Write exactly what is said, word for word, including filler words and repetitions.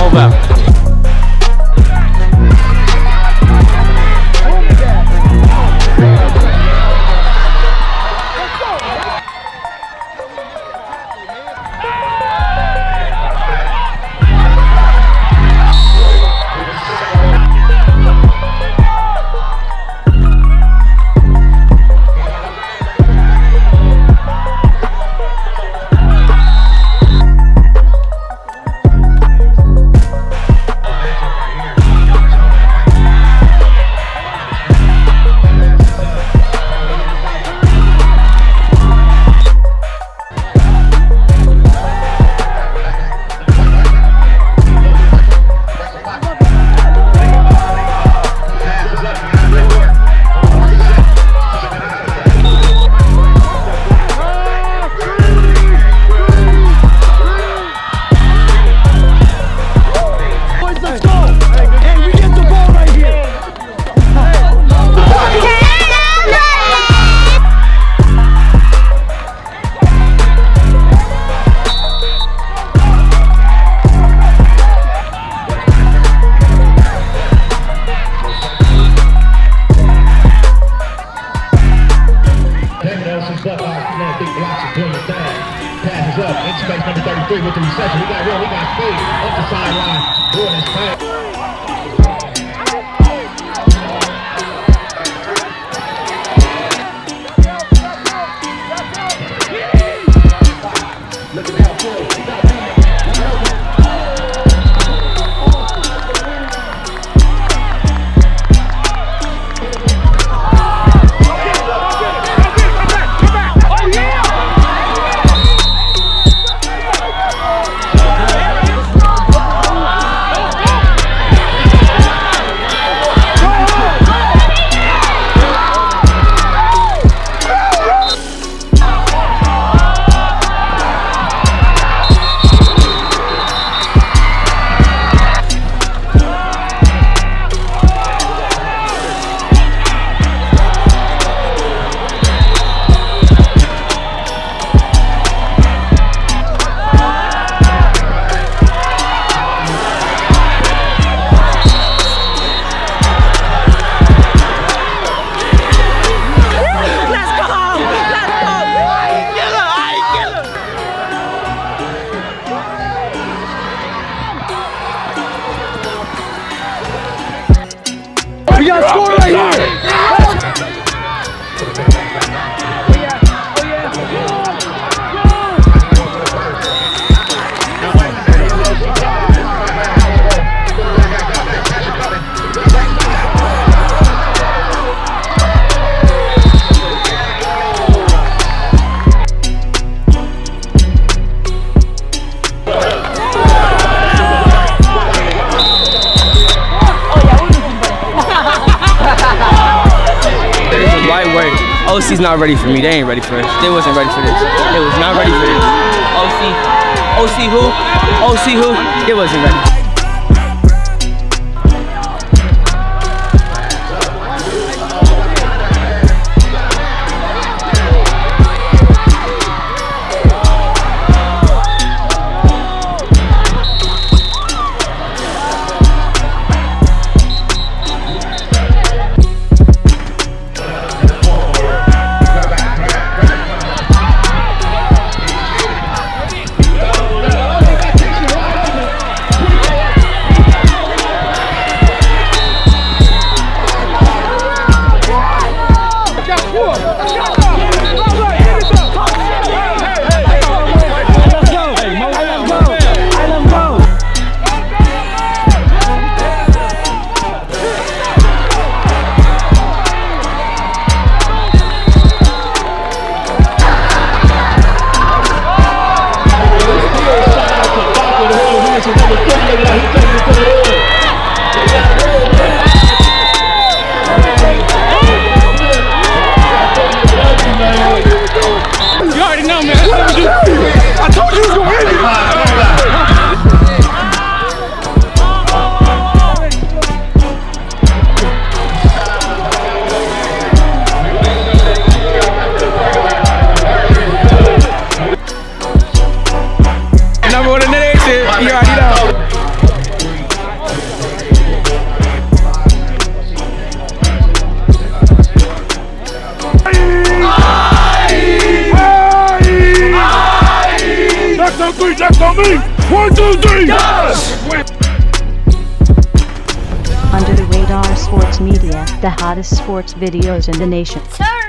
about. Passes up in space number thirty-three with the reception. We got Will, we got Fade up the sideline. Doing his pass. Looking out for it. We got a score right here! O C's not ready for me. They ain't ready for this. They wasn't ready for this. They was not ready for this. O C, O C who? O C who? They wasn't ready. on me. One, two, three. Yes! Under the Radar Sports Media, the hottest sports videos in the nation. Turn